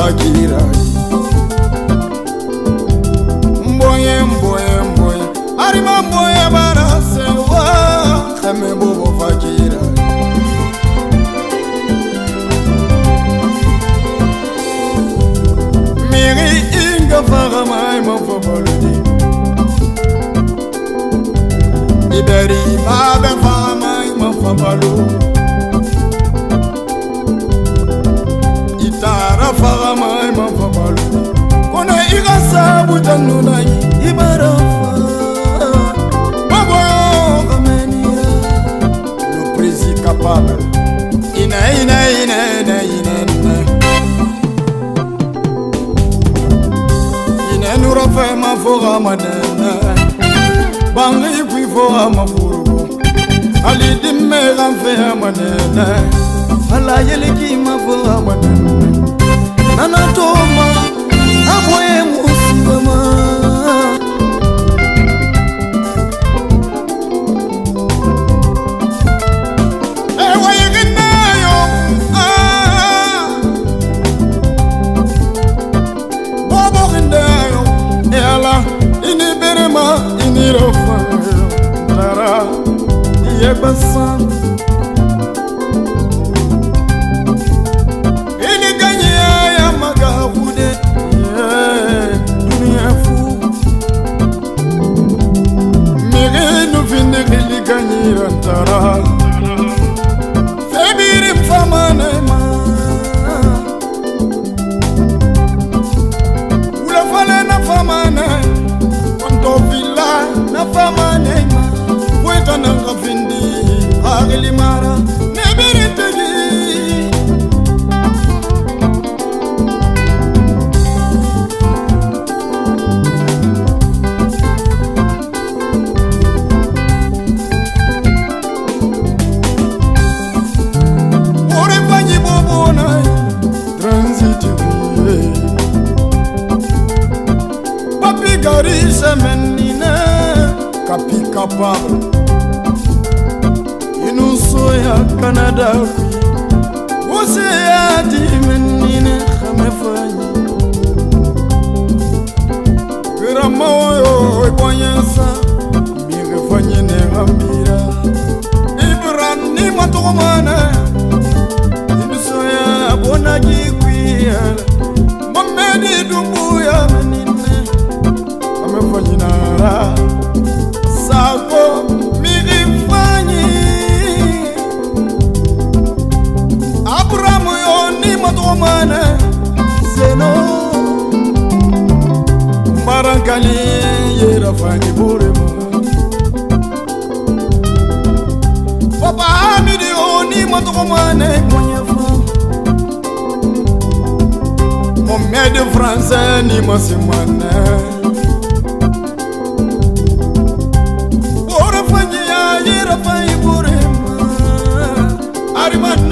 fakira mboye mboye mboye arima mboye barase wa khame bobo fakira miri inga farama ma fobolodi iberi babe farama ma fobolo itara farama ma fobolo kona igasa butanuna ibarafa babo kamenira le président capable ina nous refait ma fora madana bangi puis fora ma furu ali dimme ramfe madana ala yeleki ma fora madana nana toma aboye musima Bassan ele ganha ya magahude dunia fou mere no vinde ele ganha tara febiri famana ma ula fala na famana quanto villa na famana ma poeta na vindi agli mara ne beretegi ore bagni bobona transit papi garisha menina capi capable soya Canada você é de menina me fanha grama oi conheça me fanha ne ramira ibrani matomana soya bona gikuya mamedi dumbuya menina me fanha nara sako matomane seno marankali yera fangi burema papa amidi oni matomane konyefa mon mede français ni masimane ora fangi yera fangi burema arima